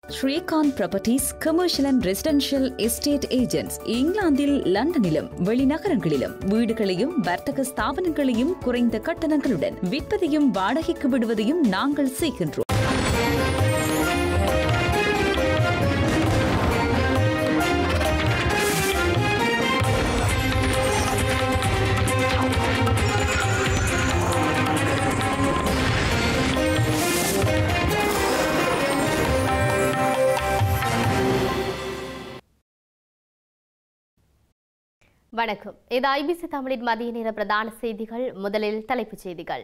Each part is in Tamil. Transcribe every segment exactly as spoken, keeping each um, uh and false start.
Srilanka Properties Commercial and Residential Estate Agents இங்கிலாந்தில் லண்டனிலும் வெளிநகரங்களிலும் வீடுகளையும் வர்த்தக ஸ்தாபனங்களையும் குறைந்த கட்டணங்களுடன் விற்பதையும் வாடகைக்கு விடுவதையும் நாங்கள் செய்கின்றோம். வணக்கம். இது ஐபிசி தமிழின் மதிய நேர பிரதான செய்திகள். முதலில் தலைப்புச் செய்திகள்.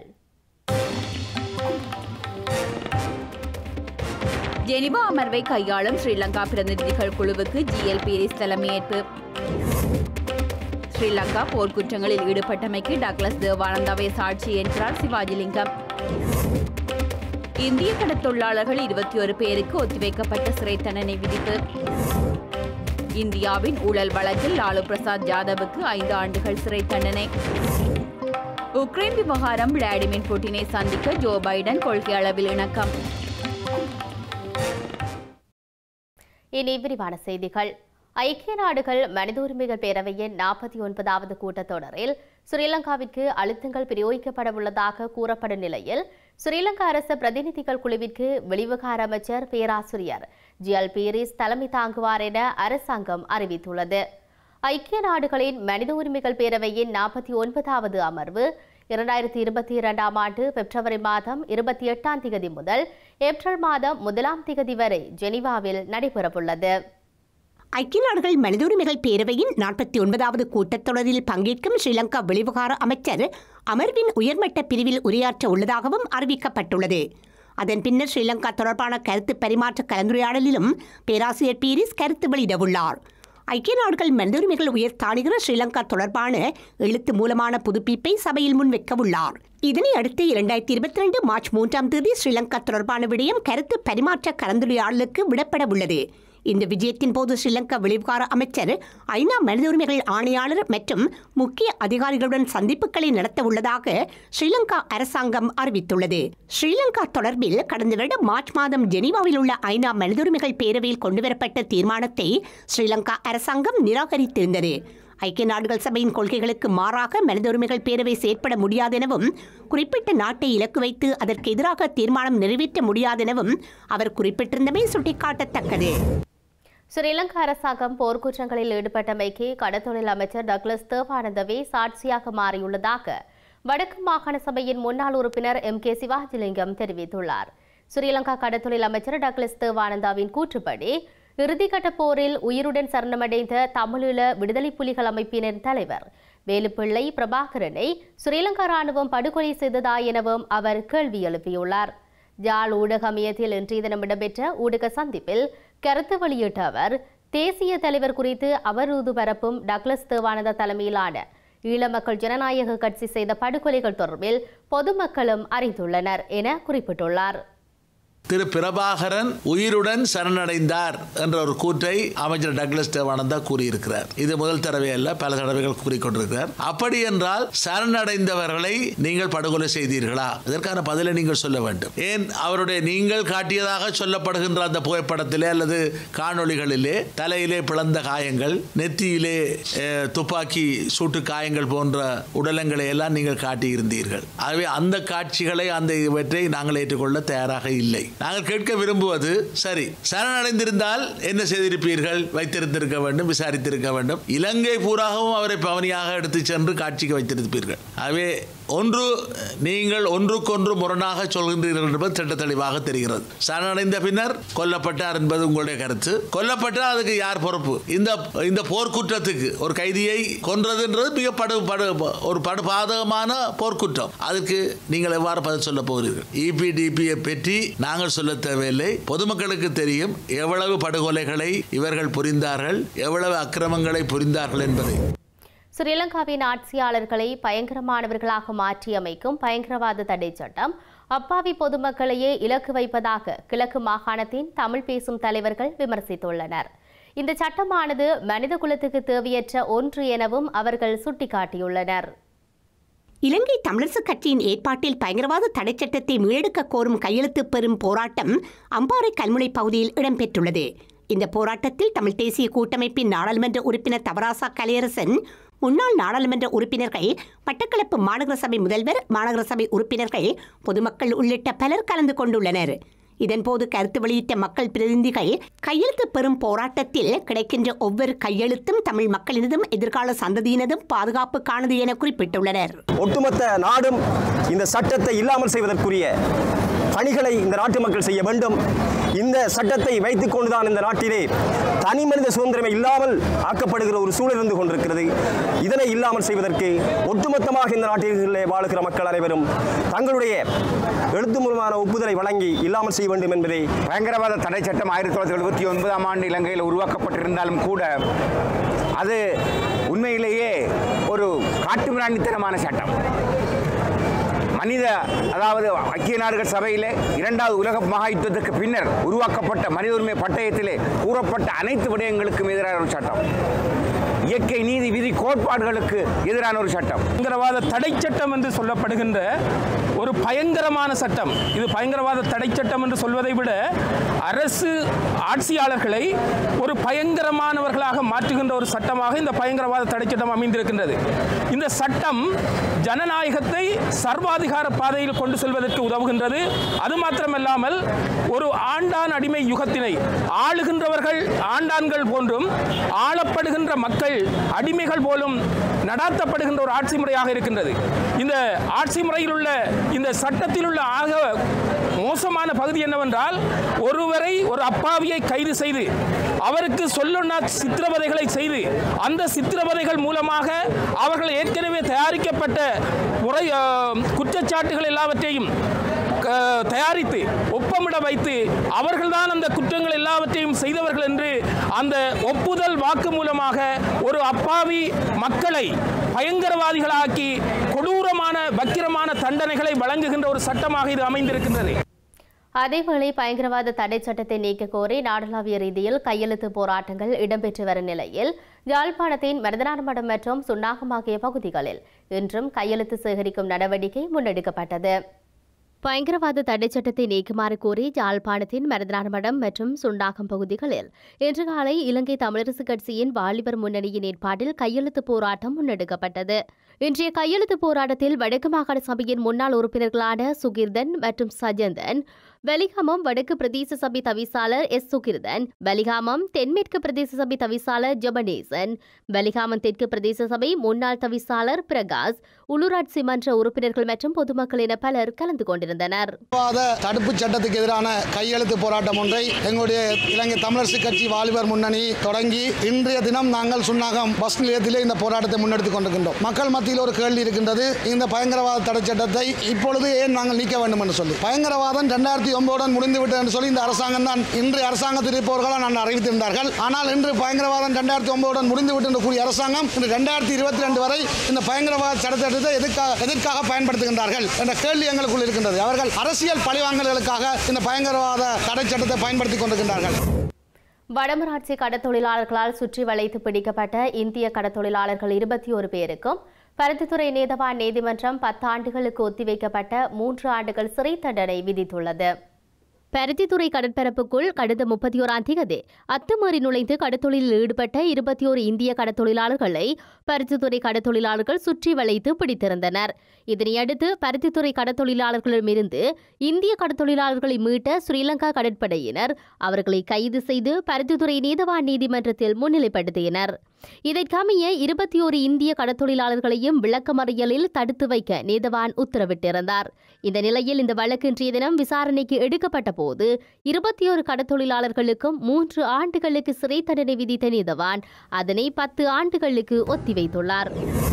ஜெனிவா அமர்வை கையாளும் ஸ்ரீலங்கா பிரதிநிதிகள் குழுவுக்கு ஜிஎல் பீரிஸ் தலைமையேற்பு. ஸ்ரீலங்கா போர்க்குற்றங்களில் ஈடுபட்டமைக்கு டக்ளஸ் தேவானந்தாவை சாட்சி என்கிறார் சிவாஜிலிங்கம். இந்திய கடத்தொழிலாளர்கள் இருபத்தி ஒரு பேருக்கு ஒத்திவைக்கப்பட்ட சிறை தண்டனை விதிப்பு. இந்தியாவின் ஊழல் வழக்கில் லாலு பிரசாத் யாதவுக்கு ஐந்து ஆண்டுகள் சிறை தண்டனை. உக்ரைன் விவகாரம் விளாடிமிர் புட்டினை சந்திக்க ஜோ பைடன் கொள்கை அளவில் இணக்கம். இனி விரிவான செய்திகள். ஐக்கிய நாடுகள் மனித உரிமைகள் பேரவையின் நாற்பத்தி ஒன்பதாவது கூட்டத்தொடரில் ஸ்ரீலங்காவிற்கு அழுத்தங்கள் பிரயோகிக்கப்பட உள்ளதாக கூறப்படும் நிலையில் ஸ்ரீலங்கா அரசு பிரதிநிதிகள் குழுவிற்கு வெளிவிவகார அமைச்சர் பேராசிரியர் ஜிஎல் பீரிஸ் தலைமை தாங்குவார் என அரசாங்கம் அறிவித்துள்ளது. ஐக்கிய நாடுகளின் மனித உரிமைகள் பேரவையின் நாற்பத்தி ஒன்பதாவது அமர்வு இரண்டாயிரத்தி இருபத்தி இரண்டாம் ஆண்டு பிப்ரவரி மாதம் இருபத்தி எட்டாம் திகதி முதல் ஏப்ரல் மாதம் முதலாம் திகதி வரை ஜெனீவாவில் நடைபெறவுள்ளது. ஐக்கிய நாடுகள் மனித உரிமைகள் பேரவையின் நாற்பத்தி ஒன்பதாவது கூட்டத்தொடரில் பங்கேற்கும் ஸ்ரீலங்கா வெளிவிவகார அமைச்சர் அமர்வின் உயர்மட்ட பிரிவில் உரையாற்ற உள்ளதாகவும் அறிவிக்கப்பட்டுள்ளது. அதன் பின்னர் ஸ்ரீலங்கா தொடர்பான கருத்து பரிமாற்ற கலந்துரையாடலிலும் பேராசிரியர் பீரிஸ் கருத்து வெளியிடவுள்ளார். ஐக்கிய நாடுகள் மனித உரிமைகள் உயர் தாணிகர ஸ்ரீலங்கா தொடர்பான எழுத்து மூலமான புதுப்பிப்பை சபையில் முன்வைக்கவுள்ளார். இதனை அடுத்து இரண்டாயிரத்தி இருபத்தி ரெண்டு மார்ச் மூன்றாம் தேதி ஸ்ரீலங்கா தொடர்பான விடயம் கருத்து பரிமாற்ற கலந்துரையாடலுக்கு விடப்பட உள்ளது. இந்த விஜயத்தின் போது ஸ்ரீலங்கா வெளிவிவகார அமைச்சர் ஐநா மனித உரிமைகள் ஆணையாளர் மற்றும் முக்கிய அதிகாரிகளுடன் சந்திப்புகளை நடத்த உள்ளதாக ஸ்ரீலங்கா அரசாங்கம் அறிவித்துள்ளது. ஸ்ரீலங்கா தொடர்பில் கடந்த வருடம் மார்ச் மாதம் ஜெனீவாவில் உள்ள ஐநா மனித உரிமைகள் பேரவையில் கொண்டுவரப்பட்ட தீர்மானத்தை ஸ்ரீலங்கா அரசாங்கம் நிராகரித்திருந்தது. ஐக்கிய நாடுகள் சபையின் கொள்கைகளுக்கு மாறாக மனித உரிமைகள் பேரவை செயற்பட முடியாதெனவும் குறிப்பிட்ட நாட்டை இலக்கு வைத்து அதற்கு எதிராக தீர்மானம் நிறைவேற்ற முடியாதெனவும் அவர் குறிப்பிட்டிருந்தமை சுட்டிக்காட்டத்தக்கது. ஸ்ரீலங்கா அரசாங்கம் போர்க்குற்றங்களில் ஈடுபட்டமைக்கு கடத்தொழில் அமைச்சர் டக்ளஸ் தேவானந்தவே சாட்சியாக மாறியுள்ளதாக வடக்கு மாகாண சபையின் முன்னாள் உறுப்பினர் எம் கே சிவாஜிலிங்கம் தெரிவித்துள்ளார். ஸ்ரீலங்கா கடத்தொழில் அமைச்சர் டக்ளஸ் தேவானந்தாவின் கூற்றுப்படி இறுதிக்கட்ட போரில் உயிருடன் சரணமடைந்த தமிழீழ விடுதலை புலிகள் அமைப்பினர் தலைவர் வேலுப்பிள்ளை பிரபாகரனை ஸ்ரீலங்கா ராணுவம் படுகொலை செய்ததா எனவும் அவர் கேள்வி எழுப்பியுள்ளார். ஜாழ் ஊடக மையத்தில் இன்றைய தினம் இடம்பெற்ற ஊடக சந்திப்பில் கருத்து வெளியிட்ட அவர் தேசிய தலைவர் குறித்து அவதூறு பரப்பும் டக்ளஸ் தேவானந்தா தலைமையிலான ஈழ மக்கள் ஜனநாயக கட்சி செய்த படுகொலைகள் தொடர்பில் பொதுமக்களும் அறிந்துள்ளனர் என குறிப்பிட்டுள்ளார். திரு பிரபாகரன் உயிருடன் சரணடைந்தார் என்ற ஒரு கூற்றை அமைச்சர் டக்ளஸ் தேவானந்தா கூறியிருக்கிறார். இது முதல் தடவை அல்ல, பல தடவைகள் கூறிக்கொண்டிருக்கிறார். அப்படி என்றால் சரணடைந்தவர்களை நீங்கள் படுகொலை செய்தீர்களா? இதற்கான பதிலை நீங்கள் சொல்ல வேண்டும். ஏன் அவருடைய நீங்கள் காட்டியதாக சொல்லப்படுகின்ற அந்த புகைப்படத்திலே அல்லது காணொளிகளிலே தலையிலே பிளந்த காயங்கள், நெத்தியிலே துப்பாக்கி சூட்டு காயங்கள் போன்ற உடலங்களை எல்லாம் நீங்கள் காட்டியிருந்தீர்கள். ஆகவே அந்த காட்சிகளை அந்த இவற்றை நாங்கள் ஏற்றுக்கொள்ள தயாராக இல்லை. நாங்கள் கேட்க விரும்புவது, சரி, சரணடைந்திருந்தால் என்ன செய்திருப்பீர்கள்? வைத்திருந்திருக்க வேண்டும், விசாரித்திருக்க வேண்டும். இலங்கை பூராகவும் அவரை பவனியாக எடுத்து சென்று காட்சிக்கு வைத்திருப்பீர்கள். ஆகவே ஒன்று நீங்கள் ஒன்றுக்கொன்று முரணாக சொல்கின்றீர்கள் என்பது திட்ட தெளிவாக தெரிகிறது. சரணடைந்த பின்னர் கொல்லப்பட்டார் என்பது உங்களுடைய கருத்து. கொல்லப்பட்டால் அதுக்கு யார் பொறுப்பு? இந்த இந்த போர்க்குற்றத்துக்கு ஒரு கைதியை கொன்றதுன்றது மிக படு படு ஒரு படுபாதகமான போர்க்குற்றம். அதுக்கு நீங்கள் எவ்வாறு பதில் சொல்ல போகிறீர்கள்? இபிடிபியை பற்றி நாங்கள் சொல்ல தேவையில்லை. பொதுமக்களுக்கு தெரியும் எவ்வளவு படுகொலைகளை இவர்கள் புரிந்தார்கள், எவ்வளவு அக்கிரமங்களை புரிந்தார்கள் என்பதை. ஸ்ரீலங்காவின் ஆட்சியாளர்களை பயங்கரமானவர்களாக மாற்றியமைக்கும் பயங்கரவாத தடை சட்டம் அப்பாவி பொதுமக்களையே இலக்கு வைப்பதாக கிழக்கு மாகாணத்தின் தமிழ் பேசும் தலைவர்கள் விமர்சித்துள்ளனர். இந்த சட்டமானது மனித குலத்துக்கு தேவையற்ற ஒன்று எனவும் அவர்கள் சுட்டிக்காட்டியுள்ளனர். இலங்கை தமிழரசுக் கட்சியின் ஏற்பாட்டில் பயங்கரவாத தடை சட்டத்தை மீளெடுக்க கோரும் கையெழுத்து பெறும் போராட்டம் அம்பாறை கல்முனை பகுதியில் இடம்பெற்றுள்ளது. இந்த போராட்டத்தில் தமிழ் தேசிய கூட்டமைப்பின் நாடாளுமன்ற உறுப்பினர் தவராசா கலையரசன், முன்னாள் நாடாளுமன்ற உறுப்பினர்கள், மட்டக்களப்பு மாநகர சபை முதல்வர், மாநகர சபை உறுப்பினர்கள், பொதுமக்கள் உள்ளிட்ட பலர் கலந்து கொண்டுள்ளனர். இதன்போது கருத்து வெளியிட்ட மக்கள் பிரதிநிதிகள் கையெழுத்து பெறும் போராட்டத்தில் கிடைக்கின்ற ஒவ்வொரு கையெழுத்தும் தமிழ் மக்களினதும் எதிர்கால சந்ததியினதும் பாதுகாப்புக்கானது என குறிப்பிட்டுள்ளனர். ஒட்டுமொத்த நாடும் இந்த சட்டத்தை இல்லாமல் செய்வதற்குரிய பணிகளை இந்த நாட்டு மக்கள் செய்ய வேண்டும். இந்த சட்டத்தை வைத்துக் கொண்டுதான் இந்த நாட்டிலே தனி மனித சுதந்திரமே இல்லாமல் ஆக்கப்படுகிற ஒரு சூழல் இருந்து கொண்டிருக்கிறது. இதனை இல்லாமல் செய்வதற்கு ஒட்டுமொத்தமாக இந்த நாட்டிலே வாழுகிற மக்கள் அனைவரும் தங்களுடைய எழுத்து மூலமான ஒப்புதலை வழங்கி இல்லாமல் செய்ய வேண்டும் என்பதை. பயங்கரவாத தடை சட்டம் ஆயிரத்தி தொள்ளாயிரத்தி எழுபத்தி ஒன்பதாம் ஆண்டு இலங்கையில் உருவாக்கப்பட்டிருந்தாலும் கூட அது உண்மையிலேயே ஒரு காட்டுமிராண்டித்தனமான சட்டம். மனித அதாவது ஐக்கிய நாடுகள் சபையிலே இரண்டாவது உலக மகா யுத்தத்துக்கு பின்னர் உருவாக்கப்பட்ட மனித உரிமை பட்டயத்திலே கூறப்பட்ட அனைத்து விடயங்களுக்கும் எதிரான ஒரு சட்டம். இயற்கை நீதி விதி கோட்பாடுகளுக்கு எதிரான ஒரு சட்டம். பயங்கரவாத தடை சட்டம் என்று சொல்லப்படுகின்ற ஒரு பயங்கரமான சட்டம். இது பயங்கரவாத தடை சட்டம் என்று சொல்வதை விட அரசு ஆட்சியாளர்களை ஒரு பயங்கரமானவர்களாக மாற்றுகின்ற ஒரு சட்டமாக இந்த பயங்கரவாத தடை சட்டம் அமைந்திருக்கின்றது. இந்த சட்டம் ஜனநாயகத்தை சர்வாதிகார பாதையில் கொண்டு செல்வதற்கு உதவுகின்றது. அது மாத்திரமல்லாமல் ஒரு ஆண்டான் அடிமை யுகத்தினை ஆளுகின்றவர்கள் ஆண்டான்கள் போன்றும் ஆளப்படுகின்ற மக்கள் அடிமைகள் போலும் நடாத்தப்படுகின்ற ஒரு ஆட்சி முறையாக இருக்கின்றது. இந்த ஆட்சி முறையில் உள்ள இந்த சட்டத்தில் உள்ள ஆக மோசமான பகுதி என்னவென்றால், ஒருவரை ஒரு அப்பாவியை கைது செய்து அவருக்கு சொல்லொன்னா சித்திரவதைகளை செய்து அந்த சித்திரவதைகள் மூலமாக அவர்கள் ஏற்கனவே தயாரிக்கப்பட்ட முறை குற்றச்சாட்டுகள் எல்லாவற்றையும் தயாரித்து ஒப்பமிட வைத்து அவர்கள்தான் அந்த குற்றங்கள் எல்லாவற்றையும் செய்தவர்கள் என்று அந்த ஒப்புதல் வாக்கு மூலமாக ஒரு அப்பாவி மக்களை பயங்கரவாதிகளாக்கி கொடூரமான வக்கிரமான தண்டனைகளை வழங்குகின்ற ஒரு சட்டமாக இது அமைந்திருக்கின்றது. அதேவேளை பயங்கரவாத தடை சட்டத்தை நீக்க கோரி நாடளாவிய ரீதியில் கையெழுத்து போராட்டங்கள் இடம்பெற்று வரும் நிலையில் யாழ்ப்பாணத்தின் மருதநாடுமடம் மற்றும் சுன்னாகம் ஆகிய பகுதிகளில் இன்றும் கையெழுத்து சேகரிக்கும் நடவடிக்கை முன்னெடுக்கப்பட்டது. பயங்கரவாத தடை சட்டத்தை நீக்குமாறு கோரி யாழ்ப்பாணத்தின் மருதநாடுமடம் மற்றும் சுன்னாகம் பகுதிகளில் இன்று காலை இலங்கை தமிழரசுக் கட்சியின் வாலிபர் முன்னணியின் ஏற்பாட்டில் கையெழுத்து போராட்டம் முன்னெடுக்கப்பட்டது. இன்றைய கையெழுத்து போராட்டத்தில் வடக்கு மாகாண சபையின் முன்னாள் உறுப்பினர்களான சுகிர்தன் மற்றும் சஜந்தன், வெலிகாமம் வடக்கு பிரதேச சபை தவிசாளர் எஸ் சுகிர்தன், வெலிகாமம் தென்மேற்கு பிரதேச சபை தவிசாளர் ஜெபனேசன், வெலிகாமம் தெற்கு பிரதேச சபை முன்னாள் தவிசாளர் பிரகாஷ், உள்ளூராட்சி மன்ற உறுப்பினர்கள் மற்றும் பொதுமக்கள் என பலர் கலந்து கொண்டிருந்தனர். தடுப்பு சட்டத்துக்கு எதிரான கையெழுத்து போராட்டம் ஒன்றை எங்களுடைய இலங்கை தமிழரசுக் கட்சி வாலிபர் முன்னணி தொடங்கி இன்றைய தினம் நாங்கள் சுன்னாகம் பஸ் நிலையத்திலே இந்த போராட்டத்தை முன்னெடுத்துக் கொண்டிருக்கின்றோம். மக்கள் மத்தியில் ஒரு கேள்வி இருக்கின்றது, இந்த பயங்கரவாத தடை சட்டத்தை இப்பொழுது ஏன் நாங்கள் நீக்க வேண்டும் என்று சொல்லி. பயங்கரவாதம் இரண்டாயிரத்தி ஒன்பதுடன் முடிந்துவிட்டது என்று சொல்லி இந்த அரசாங்கம் தான் இன்று அரசாங்கத்தில் இருப்பவர்கள் நான் அறிவித்திருந்தார்கள். ஆனால் இன்று பயங்கரவாதம் இரண்டாயிரத்தி ஒன்பதுடன் முடிந்துவிட்டு என்று கூறிய அரசாங்கம் இன்று இரண்டாயிரத்தி இருபத்தி ரெண்டு வரை இந்த பயங்கரவாத சட்டத்தை எதற்காக எதற்காக பயன்படுத்துகின்றார்கள் என்ற கேள்வி எங்களுக்குள் இருக்கின்றது. அவர்கள் அரசியல் பழிவாங்கல்களுக்காக இந்த பயங்கரவாத தடை சட்டத்தை பயன்படுத்திக் கொண்டிருக்கின்றார்கள். வடமராட்சி கடத்தொழிலாளர்களால் சுற்றி வளைத்து பிடிக்கப்பட்ட இந்திய கடத்தொழிலாளர்கள் இருபத்தி ஒரு பேருக்கும் பருத்தித்துறை நீதவான் நீதிமன்றம் பத்து ஆண்டுகளுக்கு ஒத்திவைக்கப்பட்ட மூன்று ஆண்டுகள் சிறை தண்டனை விதித்துள்ளது. பருத்தித்துறை கடற்பரப்புக்குள் கடந்த முப்பத்தி ஓராம் தேதி அத்துமீறி நுழைந்து கடத்தொழிலில் ஈடுபட்ட இருபத்தி ஓரு இந்திய கடத்தொழிலாளர்களை பருத்தித்துறை கடத்தொழிலாளர்கள் சுற்றி வளைத்து பிடித்திருந்தனர். இதனையடுத்து பருத்தித்துறை கடத்தொழிலாளர்களிடமிருந்து இந்திய கடத்தொழிலாளர்களை மீட்ட ஸ்ரீலங்கா கடற்படையினர் அவர்களை கைது செய்து பருத்தித்துறை நீதவான் நீதிமன்றத்தில் முன்னிலைப்படுத்தினர். இதற்கமைய இருபத்தி ஓரு இந்திய கடத்தொழிலாளர்களையும் விளக்கமறியலில் தடுத்து வைக்க நீதவான் உத்தரவிட்டிருந்தார். இந்த நிலையில் இந்த வழக்கு இன்றைய தினம் விசாரணைக்கு எடுக்கப்பட்ட போது இருபத்தி ஓரு கடத்தொழிலாளர்களுக்கும் மூன்று ஆண்டுகளுக்கு சிறை தண்டனை விதித்த நீதவான் அதனை பத்து ஆண்டுகளுக்கு ஒத்திவைத்துள்ளார்.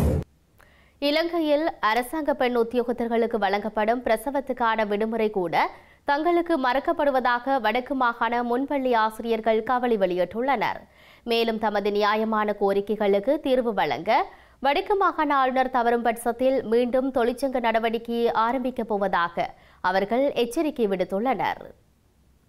இலங்கையில் அரசாங்க பெண் உத்தியோகத்தர்களுக்கு வழங்கப்படும் பிரசவத்துக்கான விடுமுறை கூட தங்களுக்கு மறக்கப்படுவதாக வடக்கு மாகாண முன்பள்ளி ஆசிரியர்கள் கவலை வெளியிட்டுள்ளனர். மேலும் தமது நியாயமான கோரிக்கைகளுக்கு தீர்வு வழங்க வடக்கு மாகாண ஆளுநர் தவறும் பட்சத்தில் மீண்டும் தொழிற்சங்க நடவடிக்கையை ஆரம்பிக்கப் போவதாக அவர்கள் எச்சரிக்கை விடுத்துள்ளனர்.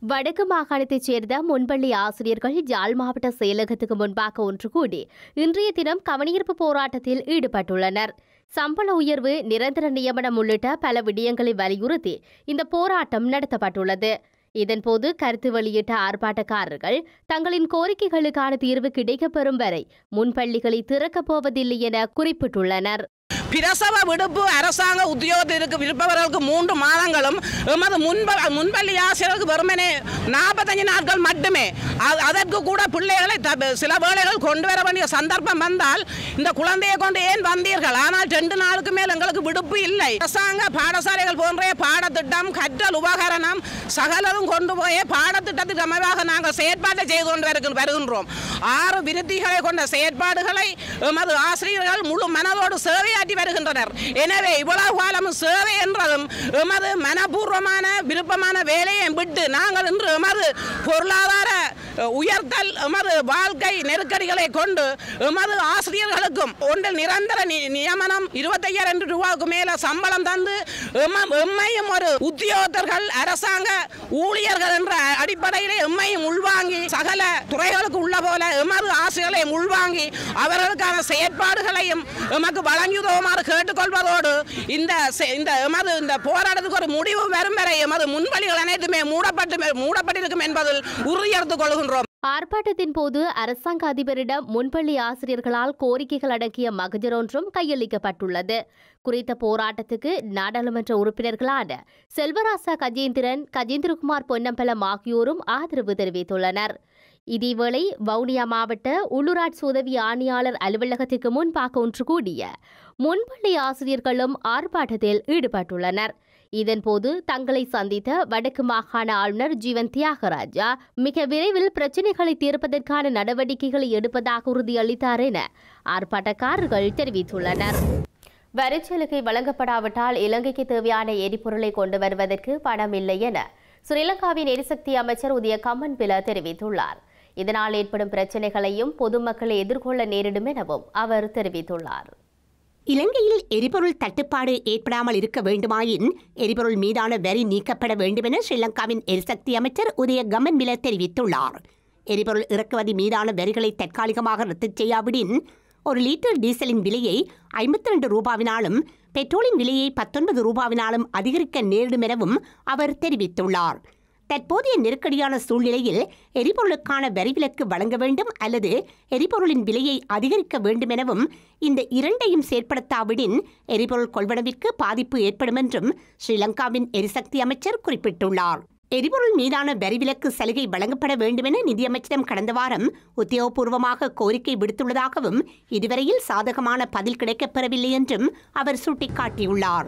வடக்கு மாகாணத்தைச் சேர்ந்த முன்பள்ளி ஆசிரியர்கள் யாழ் மாவட்ட செயலகத்துக்கு முன்பாக ஒன்று கூடி இன்றைய தினம் கவனஈர்ப்பு போராட்டத்தில் ஈடுபட்டுள்ளனர். சம்பள உயர்வு, நிரந்தர நியமனம் உள்ளிட்ட பல விடயங்களை வலியுறுத்தி இந்த போராட்டம் நடத்தப்பட்டுள்ளது. இதன்போது கருத்து வெளியிட்ட ஆர்ப்பாட்டக்காரர்கள் தங்களின் கோரிக்கைகளுக்கான தீர்வு கிடைக்கப்பெறும் வரை முன்பள்ளிகளை திறக்கப் போவதில்லை என குறிப்பிட்டுள்ளனர். பிரசவ விடுப்பு அரசாங்க உத்தியோகத்திற்கு விருப்பவர்களுக்கு மூன்று மாதங்களும் எமது முன்ப முன்பள்ளி ஆசிரியர்களுக்கு வெறுமனே நாற்பத்தஞ்சு நாட்கள் மட்டுமே. அதற்கு கூட பிள்ளைகளை சில வேளைகள் கொண்டு வர வேண்டிய சந்தர்ப்பம் வந்தால் இந்த குழந்தையை கொண்டு ஏன் வந்தீர்கள், ஆனால் ரெண்டு நாளுக்கு மேல் எங்களுக்கு விடுப்பு இல்லை. அரசாங்க பாடசாலைகள் போன்ற பாடத்திட்டம், கற்றல் உபகரணம் சகலரும் கொண்டு போய் பாடத்திட்டத்திற்கு அமைவாக நாங்கள் செயற்பாட்டை செய்து கொண்டு வருகின்றோம். ஆறு விருத்திகளை கொண்ட செயற்பாடுகளை எமது ஆசிரியர்கள் முழு மனதோடு சேவையாற்றி வருகின்றனர். எனவே இவ்வளவு காலமும் சேவை என்றதும் எமது மனப்பூர்வமான விருப்பமான வேலையை விட்டு நாங்கள் இன்று எமது பொருளாதார உயர்த்தல், எமது வாழ்க்கை நெருக்கடிகளை கொண்டு எமது ஆசிரியர்களுக்கும் ஒன்றில் நிரந்தர நியமனம் இருபத்தையாயிரம் ரூபாய்க்கு மேல சம்பளம் தந்து எம்மையும் ஒரு உத்தியோகத்தர்கள் அரசாங்க ஊழியர்கள் என்ற அடிப்படையிலே எம்மையும் உள்வாங்கி சகல துறைகளுக்கு உள்ள போல எமது ஆசிரியர்களை உள்வாங்கி அவர்களுக்கான செயற்பாடுகளையும் எமக்கு வழங்குவதுமாறு கேட்டுக்கொள்வதோடு இந்த இந்த எமது இந்த போராட்டத்துக்கு ஒரு முடிவு வரும் வரை எமது முன்வழிகள் அனைத்துமே மூடப்பட்டு மூடப்பட்டிருக்கும் என்பதில் உறுதியெடுத்துக் கொள்கின்றோம். ஆர்ப்பாட்டத்தின் போது அரசாங்க அதிபரிடம் முன்பள்ளி ஆசிரியர்களால் கோரிக்கைகள் அடங்கிய மகஜர் ஒன்றும் கையளிக்கப்பட்டுள்ளது. குறித்த போராட்டத்துக்கு நாடாளுமன்ற உறுப்பினர்களான செல்வராசா கஜேந்திரன், கஜேந்திரகுமார் பொன்னம்பலம் ஆகியோரும் ஆதரவு தெரிவித்துள்ளனர். இதேவேளை வவுனியா மாவட்ட உள்ளூராட்சி உதவி ஆணையாளர் அலுவலகத்திற்கு முன்பாக ஒன்று கூடிய முன்பள்ளி ஆசிரியர்களும் ஆர்ப்பாட்டத்தில் ஈடுபட்டுள்ளனர். இதன்போது தங்களை சந்தித்த வடக்கு மாகாண ஆளுநர் ஜீவன் தியாகராஜா மிக விரைவில் பிரச்சினைகளை தீர்ப்பதற்கான நடவடிக்கைகளை எடுப்பதாக உறுதியளித்தார் என ஆர்ப்பாட்டக்காரர்கள் தெரிவித்துள்ளனர். வரிச்சலுகை வழங்கப்படாவிட்டால் இலங்கைக்கு தேவையான எரிபொருளை கொண்டு வருவதற்கு பணம் இல்லை என ஸ்ரீலங்காவின் எரிசக்தி அமைச்சர் உதய கம்மன்பில தெரிவித்துள்ளார். இதனால் ஏற்படும் பிரச்சினைகளையும் பொதுமக்களை எதிர்கொள்ள நேரிடும் எனவும் அவர் தெரிவித்துள்ளார். இலங்கையில் எரிபொருள் தட்டுப்பாடு ஏற்படாமல் இருக்க வேண்டுமாயின் எரிபொருள் மீதான வரி நீக்கப்பட வேண்டும் என ஸ்ரீலங்காவின் எரிசக்தி அமைச்சர் உதய கம்மன்பில தெரிவித்துள்ளார். எரிபொருள் இறக்குமதி மீதான வரிகளை தற்காலிகமாக ரத்து செய்யாவிடின் ஒரு லிட்டர் டீசலின் விலையை ஐம்பத்தி ரெண்டு ரூபாவினாலும் பெட்ரோலின் விலையை பத்தொன்பது ரூபாவினாலும் அதிகரிக்க நேரிடும் எனவும் அவர் தெரிவித்துள்ளார். தற்போதைய நெருக்கடியான சூழ்நிலையில் எரிபொருளுக்கான வரிவிலக்கு வழங்க வேண்டும் அல்லது எரிபொருளின் விலையை அதிகரிக்க வேண்டும் எனவும் இந்த இரண்டையும் செயற்படுத்தாவிடின் எரிபொருள் கொள்வனவிற்கு பாதிப்பு ஏற்படும் என்றும் ஸ்ரீலங்காவின் எரிசக்தி அமைச்சர் குறிப்பிட்டுள்ளார். எரிபொருள் மீதான வரிவிலக்கு சலுகை வழங்கப்பட வேண்டும் என நிதியமைச்சரிடம் கடந்த வாரம் உத்தியோகபூர்வமாக கோரிக்கை விடுத்துள்ளதாகவும் இதுவரையில் சாதகமான பதில் கிடைக்கப்பெறவில்லை என்றும் அவர் சுட்டிக்காட்டியுள்ளார்.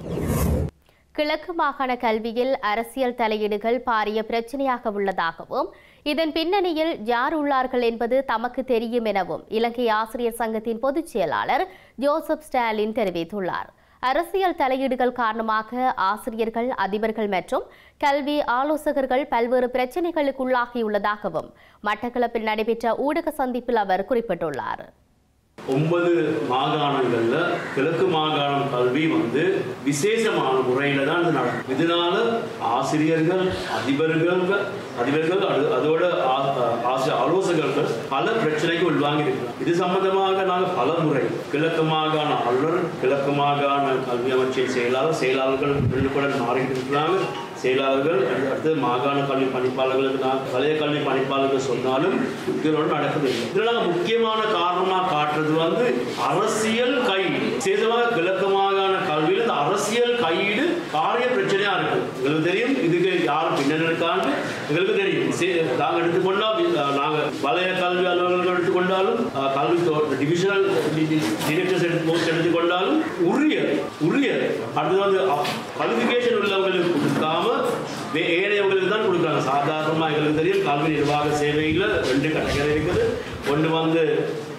கிழக்கு மாகாண கல்வியில் அரசியல் தலையீடுகள் பாரிய பிரச்சனையாக உள்ளதாகவும் இதன் பின்னணியில் யார் உள்ளார்கள் என்பது தமக்கு தெரியும் எனவும் இலங்கை ஆசிரியர் சங்கத்தின் பொதுச் செயலாளர் ஜோசப் ஸ்டாலின் தெரிவித்துள்ளார். அரசியல் தலையீடுகள் காரணமாக ஆசிரியர்கள், அதிபர்கள் மற்றும் கல்வி ஆலோசகர்கள் பல்வேறு பிரச்சினைகளுக்குள்ளாகியுள்ளதாகவும் மட்டக்களப்பில் நடைபெற்ற ஊடக சந்திப்பில் அவர் குறிப்பிட்டுள்ளார். ஒன்பது மாகாணங்கள்ல கிழக்கு மாகாணம் கல்வி வந்து விசேஷமான முறையில தான் இது நடக்கும். இதனால ஆசிரியர்கள், அதிபர்கள் அதிபர்கள் அதோட ஆலோசகர்கள் பல பிரச்சனைக்கு உள்வாங்கி இருக்கிறார். இது சம்பந்தமாக நாங்கள் பல முறை கிழக்கு மாகாண ஆளுநர், கிழக்கு மாகாண கல்வி அமைச்சின் செயலாளர், செயலாளர்கள் ரெண்டு கூட மாறிட்டு இருக்கிறாங்க. செயலாளர்கள் அடுத்து மாகாண கல்வி பணிப்பாளர்களுக்கு நான் பழைய கல்வி பணிப்பாளர்கள் சொன்னாலும் இதனோடு நடக்குது. இதனால முக்கியமான காரணமாக காட்டுறது வந்து அரசியல் கையீடு. விசேஷமாக கிழக்கு மாகாண கல்வியில் இந்த அரசியல் கையீடு காரிய பிரச்சனையா இருக்கு. எங்களுக்கு தெரியும் இதுக்கு யாரும் பின்னணி இருக்கான்னு எங்களுக்கு தெரியும். நாங்கள் எடுத்துக்கொண்டால் நாங்கள் பழைய கல்வி அலுவலர்கள் எடுத்துக்கொண்டாலும் கல்வி டிவிஷனல் டிரெக்டர்ஸ் எடுத்து போஸ்ட் எடுத்துக்கொண்டாலும் உரிய உரிய அடுத்தது வந்து குவாலிஃபிகேஷன் உள்ளவங்களுக்கு கொடுக்காம ஏனையவங்களுக்கு தான் கொடுக்குறாங்க. சாதாரணமாக எங்களுக்கு தெரியும் கல்வி நிர்வாக சேவையில் ரெண்டு கட்டங்கள் இருக்குது. ஒன்று வந்து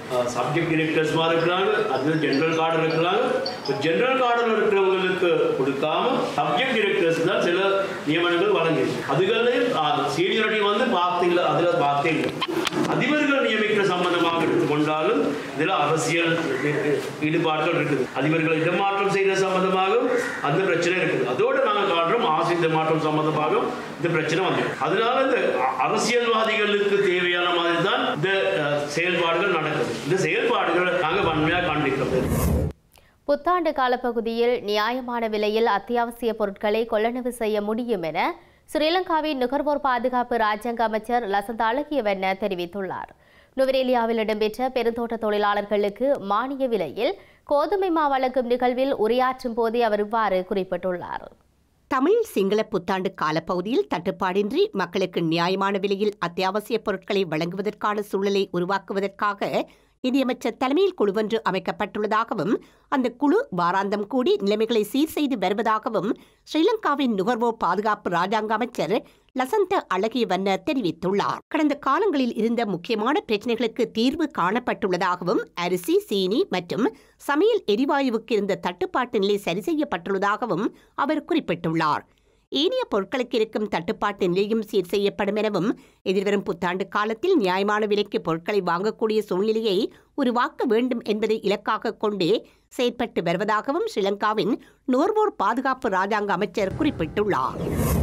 சப்ஜெக்ட் டிரெக்டர்ஸ் மாதிரி இருக்கிறாங்க, அது ஜெனரல் கார்டர் இருக்கிறாங்க. இப்போ ஜெனரல் கார்டர் இருக்கிறவங்களுக்கு கொடுக்காம சப்ஜெக்ட் டிரெக்டர்ஸ் தான் சில நியமனங்கள் வழங்கியிருக்கு. அதுகளையும் சீனியாரிட்டி வந்து பார்த்தீங்களா, அதில் பார்த்தீங்க அதிபர்கள் நியமிக்கிற சம்பந்தமாக எடுத்துக்கொண்டாலும் இதில் அரசியல் ஈடுபாடுகள் இருக்குது. அதிபர்களை இடமாற்றம் செய்த சம்பந்தமாகவும் அந்த பிரச்சனை இருக்குது. அதோடு நாங்கள் காட்டுறோம் ஆசிரியர் மாற்றம் சம்பந்தமாகவும் இந்த பிரச்சனை வந்து, அதனால இந்த அரசியல்வாதிகளுக்கு தேவையான மாதிரி தான் இந்த செயல்பாடுகள் நடக்குது. இந்த செயல்பாடுகளை நாங்கள் வன்மையாக காண்பிக்கிறோம். புத்தாண்டு காலப்பகுதியில் நியாயமான விலையில் அத்தியாவசிய பொருட்களை கொள்ளளவு செய்ய முடியும் என ஸ்ரீலங்காவின் நுகர்வோர் பாதுகாப்பு ராஜாங்க அமைச்சர் லசந்த அழகியவண்ண தெரிவித்துள்ளார். நுவரேலியாவில் இடம்பெற்ற பெருந்தோட்ட தொழிலாளர்களுக்கு மானிய விலையில் கோதுமை மா வழங்கும் நிகழ்வில் உரையாற்றும் போதே அவர் இவ்வாறு குறிப்பிட்டுள்ளார். தமிழ் சிங்கள புத்தாண்டு காலப்பகுதியில் தட்டுப்பாடின்றி மக்களுக்கு நியாயமான விலையில் அத்தியாவசிய பொருட்களை வழங்குவதற்கான சூழலை உருவாக்குவதற்காக நிதியமைச்சர் தலைமையில் குழுவொன்று அமைக்கப்பட்டுள்ளதாகவும் அந்த குழு வாராந்தம் கூடி நிலைமைகளை சீர் செய்து வருவதாகவும் ஸ்ரீலங்காவின் நுகர்வோர் பாதுகாப்பு ராஜாங்க அமைச்சர் லசந்த அழகியவண்ண தெரிவித்துள்ளார். கடந்த காலங்களில் இருந்த முக்கியமான பிரச்சினைகளுக்கு தீர்வு காணப்பட்டுள்ளதாகவும் அரிசி, சீனி மற்றும் சமையல் எரிவாயுவுக்கு இருந்த தட்டுப்பாட்டு நிலை சரி செய்யப்பட்டுள்ளதாகவும் அவர் குறிப்பிட்டுள்ளார். ஏனைய பொருட்களுக்கு இருக்கும் தட்டுப்பாட்டு நிலையும் சீர் செய்யப்படும் எனவும் எதிர்வரும் புத்தாண்டு காலத்தில் நியாயமான விலைக்கு பொருட்களை வாங்கக்கூடிய சூழ்நிலையை உருவாக்க வேண்டும் என்பதை இலக்காக கொண்டு செயற்பட்டு வருவதாகவும் ஸ்ரீலங்காவின் நுகர்வோர் பாதுகாப்பு ராஜாங்க அமைச்சர் குறிப்பிட்டுள்ளார்.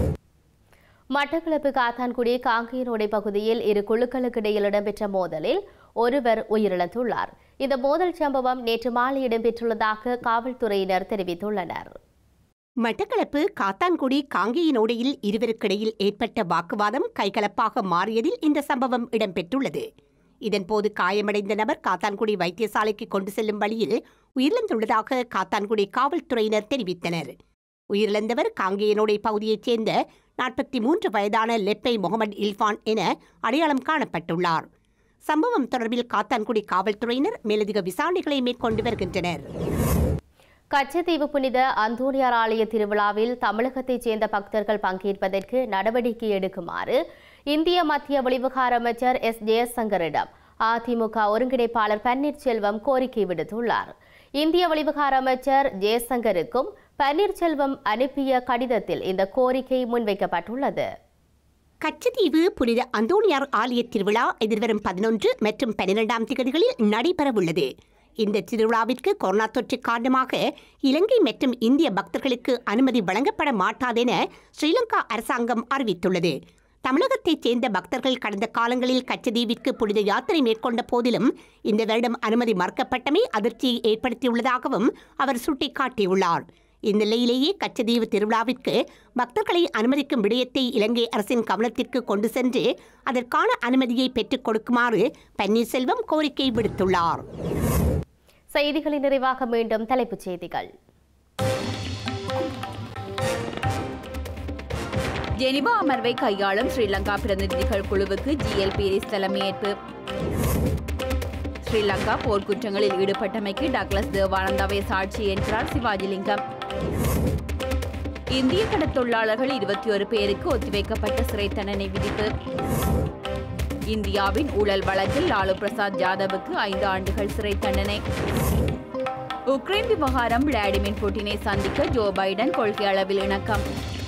மட்டக்களப்பு காத்தான்குடி காங்கேயனோடை பகுதியில் இரு குழுக்களுக்கு இடையில் இடம்பெற்ற மோதலில் ஒருவர் உயிரிழந்துள்ளார். இந்த மோதல் சம்பவம் நேற்று மாலை இடம்பெற்றுள்ளதாக காவல்துறையினர் தெரிவித்துள்ளனர். மட்டக்களப்பு காத்தான்குடி காங்கேயனோடையில் இருவருக்கிடையில் ஏற்பட்ட வாக்குவாதம் கைகலப்பாக மாறியதில் இந்த சம்பவம் இடம்பெற்றுள்ளது. இதன்போது காயமடைந்த நபர் காத்தான்குடி வைத்தியசாலைக்கு கொண்டு செல்லும் வழியில் உயிரிழந்துள்ளதாக காத்தான்குடி காவல்துறையினர் தெரிவித்தனர். உயிரிழந்தவர் காங்கேயனோடை பகுதியைச் சேர்ந்த நாற்பத்தி மூன்று வயதான லெப்பை முகமது இல்ஃபான் என அடையாளம் காணப்பட்டுள்ளார். சம்பவம் தொடர்பில் காத்தான்குடி காவல்துறையினர் மேலதிக விசாரணைகளை மேற்கொண்டு வருகின்றனர். கச்சத்தீவு புனித அந்தோணியார் ஆலய திருவிழாவில் தமிழகத்தைச் சேர்ந்த பக்தர்கள் பங்கேற்பதற்கு நடவடிக்கை எடுக்குமாறு இந்திய மத்திய வெளிவிவகார அமைச்சர் எஸ் ஜெயசங்கரிடம் அதிமுக ஒருங்கிணைப்பாளர் பன்னீர்செல்வம் கோரிக்கை விடுத்துள்ளார். இந்திய வெளிவிவகார அமைச்சர் ஜெயசங்கருக்கும் பன்னீர்செல்வம் அனுப்பிய கடிதத்தில் இந்த கோரிக்கை முன்வைக்கப்பட்டுள்ளது. கச்சத்தீவு புனித அந்தோணியார் ஆலய திருவிழா எதிர்வரும் பதினொன்று மற்றும் பனிரெண்டாம் தேதிகளில் நடைபெறவுள்ளது. இந்த திருவிழாவிற்கு கொரோனா தொற்று காரணமாக இலங்கை மற்றும் இந்திய பக்தர்களுக்கு அனுமதி வழங்கப்பட மாட்டாதென ஸ்ரீலங்கா அரசாங்கம் அறிவித்துள்ளது. தமிழகத்தைச் சேர்ந்த பக்தர்கள் கடந்த காலங்களில் கச்சத்தீவிற்கு புனித யாத்திரை மேற்கொண்ட போதிலும் இந்த வருடம் அனுமதி மறுக்கப்பட்டமை அதிர்ச்சியை ஏற்படுத்தியுள்ளதாகவும் அவர் சுட்டிக்காட்டியுள்ளார். இந்நிலையிலேயே கச்சத்தீவு திருவிழாவிற்கு பக்தர்களை அனுமதிக்கும் விடயத்தை இலங்கை அரசின் கவனத்திற்கு கொண்டு சென்று அதற்கான அனுமதியை பெற்றுக் கொடுக்குமாறு பன்னீர்செல்வம் கோரிக்கை விடுத்துள்ளார். செய்திகளின் நிறைவாக மீண்டும் தலைப்புச் செய்திகள். ஜெனிவா அமர்வை கையாளும் ஸ்ரீலங்கா பிரதிநிதிகள் குழுவுக்கு ஜிஎல் பீரிஸ் தலைமையேற்பு. ஸ்ரீலங்கா போர்க்குற்றங்களில் ஈடுபட்டமைக்கு டக்ளஸ் தேவானந்தாவை சாட்சி என்றார் சிவாஜிலிங்கம். இந்திய கடத்தொழிலாளர்கள் இருபத்தி ஒரு பேருக்கு ஒத்திவைக்கப்பட்ட சிறை தண்டனை விதிப்பு. இந்தியாவின் ஊழல் வழக்கில் லாலு பிரசாத் யாதவுக்கு ஐந்து ஆண்டுகள் சிறை தண்டனை. உக்ரைன் விவகாரம் விளாடிமிர் புட்டினை சந்திக்க ஜோ பைடன் கொள்கை அளவில் இணக்கம்.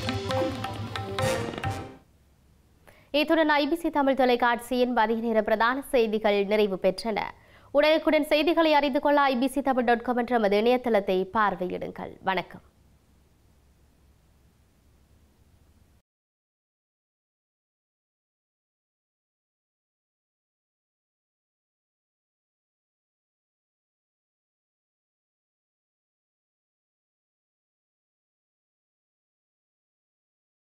இத்துடன் ஐபிசி தமிழ் தொலைக்காட்சியின் மதிய நேர பிரதான செய்திகள் நிறைவு பெற்றன. உடனுக்குடன் செய்திகளை அறிந்து கொள்ள ஐபிசி தமிழ் டாட் காம் என்ற இணையதளத்தை பார்வையிடுங்கள். வணக்கம்.